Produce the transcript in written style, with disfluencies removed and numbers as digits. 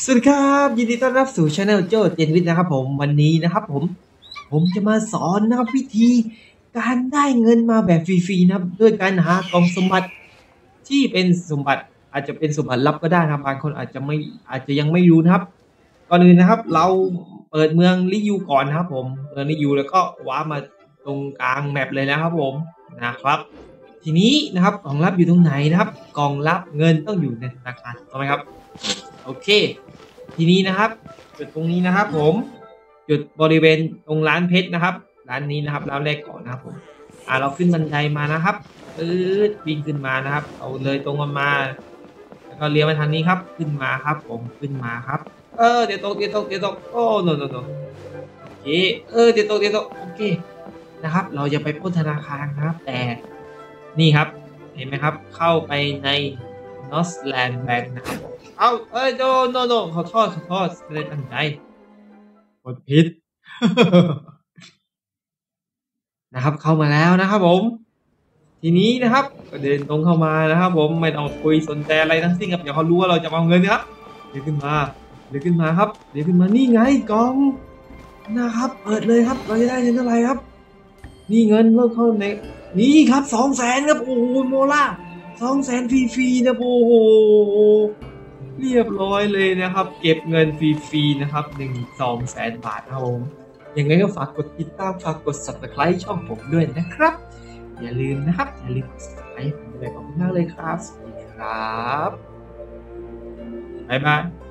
สวัสดีครับยินดีต้อนรับสู่ช anel โจเจนวิทย์นะครับผมวันนี้นะครับผมจะมาสอนนะครับวิธีการได้เงินมาแบบฟรีๆนะครับด้วยการหากล่องสมบัติที่เป็นสมบัติอาจจะเป็นสมบัติลับก็ได้นะครับบางคนอาจจะยังไม่รู้นะครับก่อนอื่นนะครับเราเปิดเมืองลิยูก่อนนะครับผมเมืองลิยูแล้วก็ว้ามาตรงกลางแมปเลยนะครับผมนะครับทีนี้นะครับกล่องลับอยู่ตรงไหนนะครับกล่องลับเงินต้องอยู่ในธนาคารถูกไหมครับโอเคทีนี้นะครับจุดตรงนี้นะครับผมจุดบริเวณตรงร้านเพชรนะครับร้านนี้นะครับร้านแรกก่อนนะครับผมเราขึ้นบันไดมานะครับวิ่งขึ้นมานะครับเอาเลยตรงมาแล้วก็เลี้ยวมาทางนี้ครับขึ้นมาครับผมขึ้นมาครับเดี๋ยวตกโอ้โนโอเคเดี๋ยวตกโอเคนะครับเราจะไปปล้นธนาคารนะครับแต่นี่ครับเห็นไหมครับเข้าไปใน Northland Bank นะครับโนขอโทษไม่ได้ตั้งใจกดผิด นะครับเข้ามาแล้วนะครับผมทีนี้นะครับก็เดินตรงเข้ามานะครับผมไม่ต้องคุยสนใจอะไรทั้งสิ้นครับเดี๋ยวเขารู้ว่าเราจะเอาเงินนะครับเดี๋ยวขึ้นมาครับเดี๋ยวขึ้นมานี่ไงกล่องนะครับเปิดเลยครับเราจะได้เงินเท่าไหร่ครับนี่เงินเริ่มเข้าในนี่ครับ200,000ครับโอ้โหโมล่า200,000ฟรีๆนะโอ้โหเรียบร้อยเลยนะครับเก็บเงินฟรีๆนะครับ200,000 บาทครับผมยังไงก็ฝากกดติดตามฝากกด Subscribe ช่องผมด้วยนะครับอย่าลืมกด Subscribe ผมด้วยขอบคุณมากเลยครับสวัสดีครับบ๊ายบาย